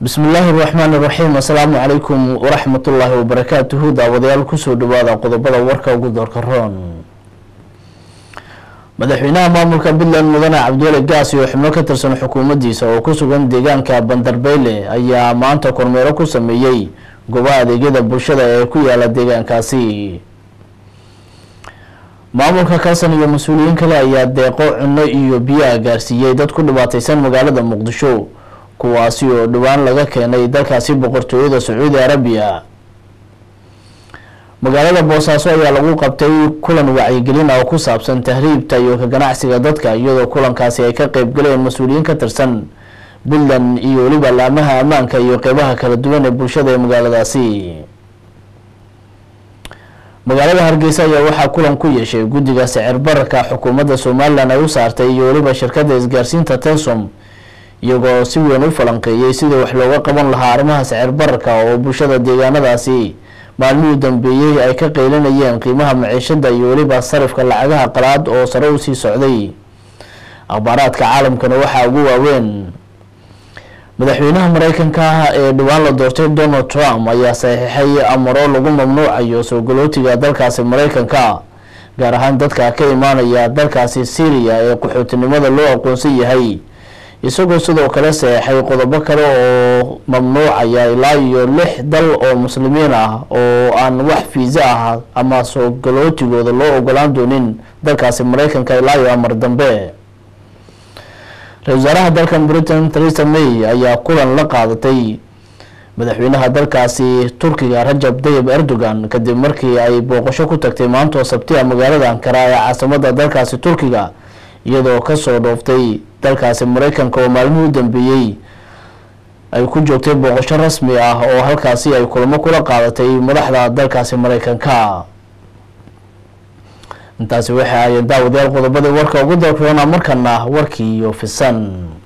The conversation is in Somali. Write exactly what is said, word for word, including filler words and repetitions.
بسم الله الرحمن الرحيم. السلام عليكم ورحمة الله وبركاته. داوديال كسو دوادا قضبada warka ugu doorka roon. madaxweynaha maamulka Puntland mudane Cabdulle Gaas iyo xubno ka tirsan xukuumaddiisa oo ku sugan deegaanka Bandarbeyle ayaa maanta kormeero ku sameeyay goobaha adeegyada bulshada ee ku yaala deegaankaasi. maamulka Kaasan iyo mas'uuliyiin kale ayaa deeqo cunno iyo biyo gaarsiiyay dad ku dhibaataysan magaalada Muqdisho kuwaasi oo dhawaan laga keenay dalkaasi boqortooyada Sacuudi Arabiya. magaalada Boosaaso ayaa lagu qabtay kulan wacyigelin oo ku saabsan tahriibta iyo ka ganacsiga dadka iyadoo kulankaasi ay ka qayb galeen mas'uuliyiin ka tirsan Puntland iyo waliba laamaha ammaanka iyo qaybaha kala duwan ee bulshada ee magaaladaasi. magaalada Hargeysa ayaa waxaa kulan ku yeeshay guddiga sicir bararka xukuumadda Soomaaliland ay u saartay iyo waliba shirkadda isgaarsiinta Telsom iyagoo si weyn u falanqeeyay sidii wax looga qaban lahaa arrimaha sicir bararka oo bulshada deegaanadaasi maalmihii dambeeyay ay ka qeylinayeen qiimaha maciishada iyo waliba sarifka lacagaha qalaad oo sare u sii socday. akhbaaraadka caalamkana waxaa ugu waaweyn madaxweynaha Mareykanka ee dhawaan la doortay Donald Trump ayaa saxiixay amaro lagu mamnuucayo soo galootiga dalkaasi Mareykanka gaar ahaan dadka ka imaanaya dalkaasi Syria ee qaxootinimada loo aqoonsan yahay isagoo sidoo kale saxiixay qodobo kale oo mamnuucaya ilaa iyo lix dal oo muslimiin ah oo aan wax fiisa ah ama soo galootigooda loo ogolaan doonin dalkaasi Mareykanka ilaa iyo amar dambe. ra-iisul wasaaraha dalka Britain Theresa May ayaa kulan la qaadatay madaxweynaha dalkaasi Turkiga Rajab Tayyip Erdogan kadib markii ay booqasho ku tagtay maanta Sabtida magaalada Ankara ee caasimadda dalkaasi Turkiga iyadoo ka soo dhooftay dalkaasi Mareykanka oo maalmihii dambeeyay ay ku joogtay booqasho rasmi ah oo halkaasi ay kulamo kula qaadatay madaxda dalkaasi Mareykanka. intaasi waxa ay daawadayaal qodobada warka ugu doorka markana warkii iyo fisan.